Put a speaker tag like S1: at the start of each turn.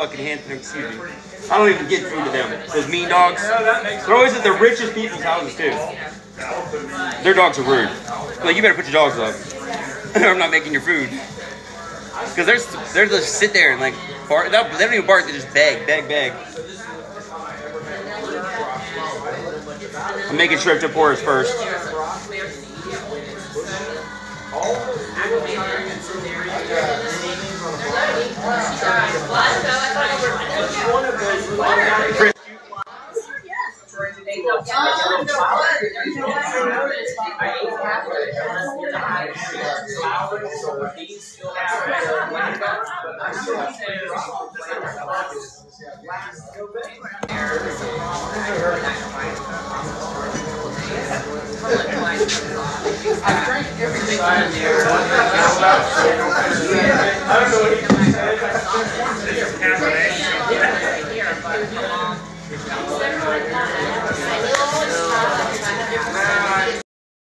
S1: fucking hand. Excuse me. I don't even get food to them. Those mean dogs. They're always at the richest people's houses too. Their dogs are rude. Like, you better put your dogs up. I'm not making your food. Because they're just sit there and like bark. They don't even bark. They just beg. I'm making shrimp tempuras first.
S2: I drank everything on there. I don't know what he said.